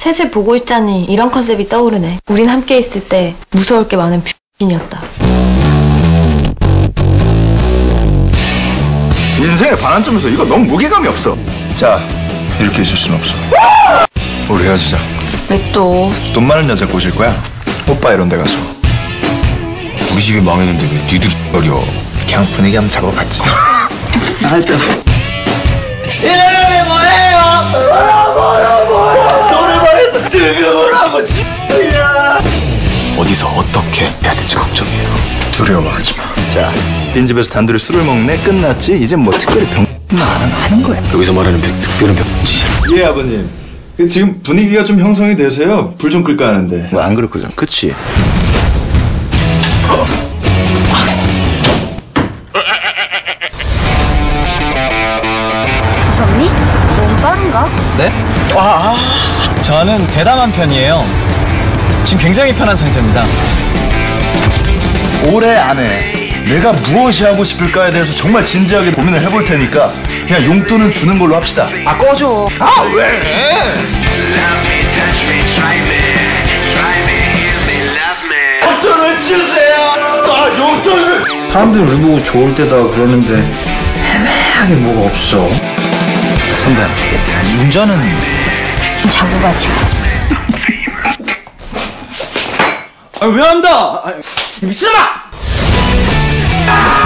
셋을 보고 있자니 이런 컨셉이 떠오르네. 우린 함께 있을 때 무서울 게 많은 뷰신이었다. 인생의 반환점에서 이거 너무 무게감이 없어. 자, 이렇게 있을 순 없어. 우리 헤어지자. 왜 또? 돈 많은 여자 꼬실 거야. 오빠 이런 데 가서. 우리 집이 망했는데 왜 니들이 어려? 그냥 분위기 한번 잡아봤지. 하여튼 이름이 뭐예요? 뭐야 노래방에서 등급을 하고 진짜 어디서 어떻게 해야 될지 걱정이에요. 두려워하지 마. 자, 빈집에서 단둘이 술을 먹네. 끝났지? 이젠 뭐 특별히 병만 안 하는 거야. 여기서 말하는 특별한 병짓이라. 예, 아버님. 지금 분위기가 좀 형성이 돼서요. 불 좀 끌까 하는데. 뭐 안 그럴 거잖아. 그치? 무섭니? 너무 빠른가? 네? 저는 대담한 편이에요. 지금 굉장히 편한 상태입니다. 올해 안에 내가 무엇이 하고 싶을까에 대해서 정말 진지하게 고민을 해볼 테니까 그냥 용돈은 주는 걸로 합시다. 아, 꺼줘. 아, 왜? 용돈을 주세요. 아, 용돈을. 사람들이 우리 보고 좋을 때다 그러는데 애매하게 뭐가 없어. 선배, 운전은 잡아가지고. 왜 한다? 미친놈아!